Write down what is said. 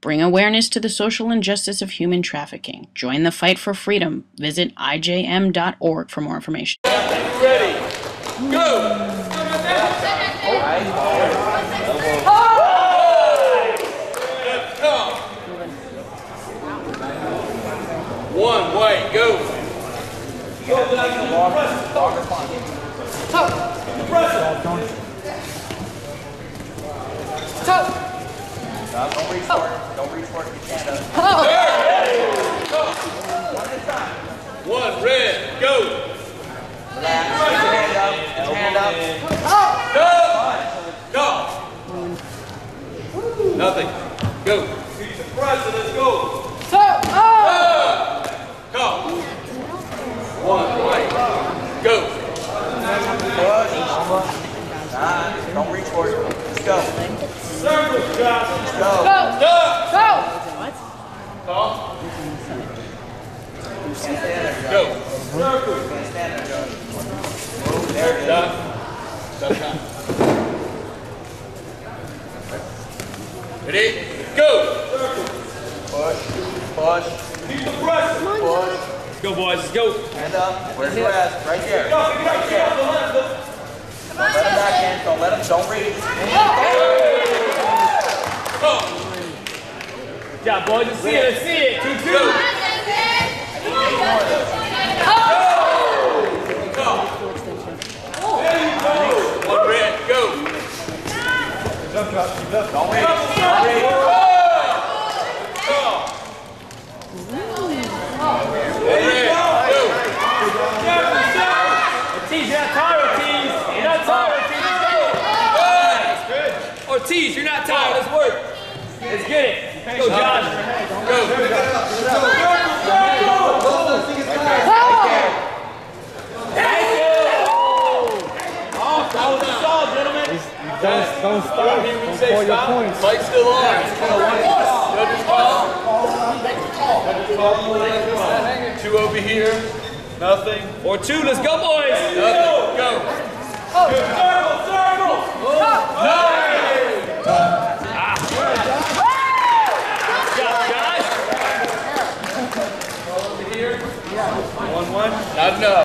Bring awareness to the social injustice of human trafficking. Join the fight for freedom. Visit ijm.org for more information. Ready, go! One way, go! Go down to the press. Don't reach for it. Don't reach for it if you can't. One at a time. One, red, go! Relax. Hand up. Hand up. Go! Go! Nothing. Go. He's the president. Go. Go. One, right. Go. Push. Don't reach for it. Let's go. Circle, Josh. Let's go. Go. You can't stand there, Go. Josh. Circle. You can't stand there, Josh. Move. There it is. Done. Ready? Go. Push. Keep the press. Push. Go, boys. Let's go. Hand up. Where's the rest? Right there. Right there. Don't let him back in. Don't let him. Don't reach. Good job, boys. Let's see it. Let's see it. 2-2. There you go. One red. Go. Don't reach. Don't reach. Ortiz, you're not tired, Ortiz. You're not tired, Ortiz. Let's go. Good. Ortiz, you're not tired. Let's work. Let's get it. Go, Josh. Go. Thank you. That was a solve, gentlemen. Don't stop. Don't score your points. Fight's still on. Judges call. 2 over here. Nothing. Or 2. Let's go, boys. Nothing. Go. Circle. Circle. Nice.